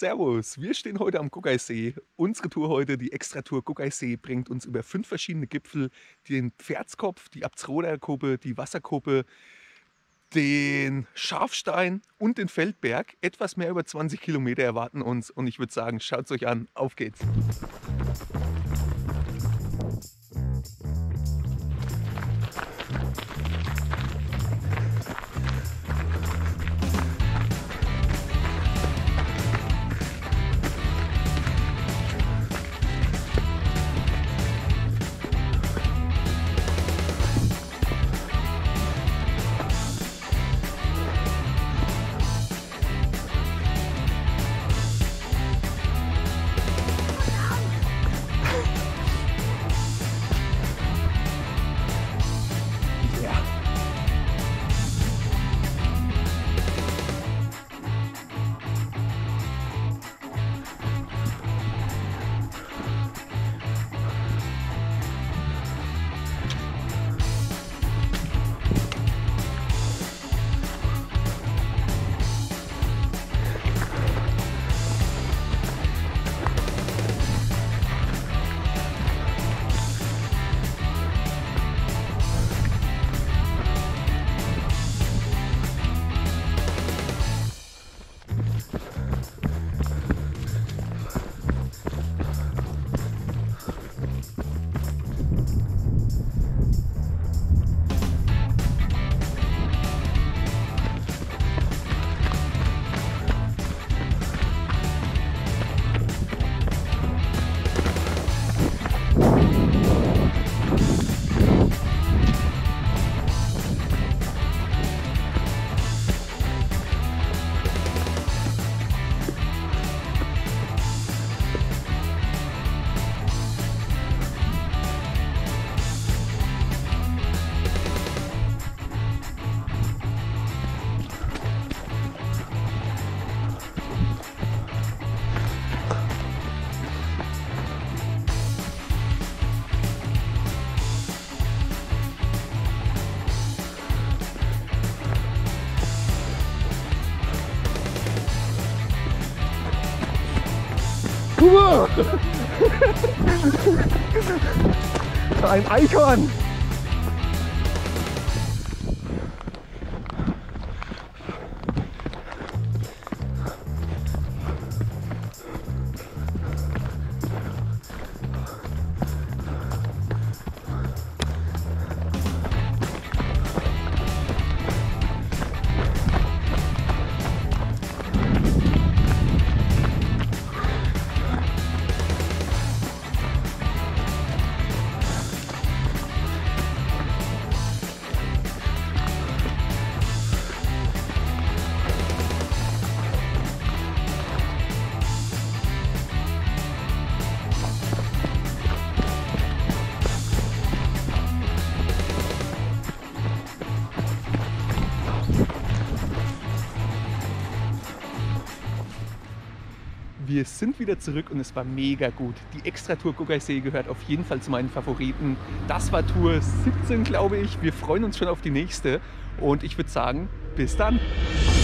Servus, wir stehen heute am Guggeisee. Unsere Tour heute, die Extratour Guggeisee, bringt uns über 5 verschiedene Gipfel, den Pferdskopf, die Abtsroder Kuppe, die Wasserkuppe, den Schafstein und den Feldberg. Etwas mehr über 20 Kilometer erwarten uns und ich würde sagen, schaut's euch an, auf geht's. Ein Eichhorn! Wir sind wieder zurück und es war mega gut. Die Extratour Guggeisee gehört auf jeden Fall zu meinen Favoriten. Das war Tour 17, glaube ich. Wir freuen uns schon auf die nächste und ich würde sagen, bis dann.